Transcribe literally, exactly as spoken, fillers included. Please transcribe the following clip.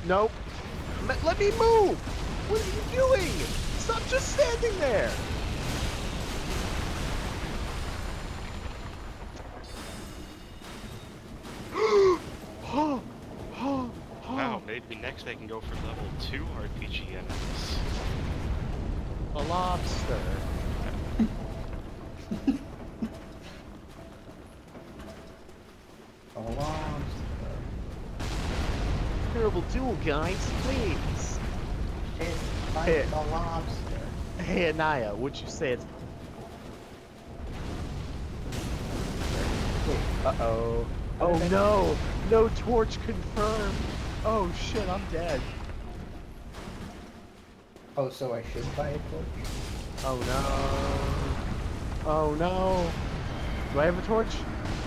Nope. M let me move! What are you doing? Stop just standing there! Oh, oh, oh. Wow, maybe next they can go for level two R P G enemies. A lobster. A lobster. Terrible duel, guys, please. It's like Hey. a lobster. Hey, Anaya, would you say it's... Uh-oh. Oh, no! No torch confirmed! Oh, shit, I'm dead. Oh, so I should buy a torch? Oh, no. Oh, no. Do I have a torch?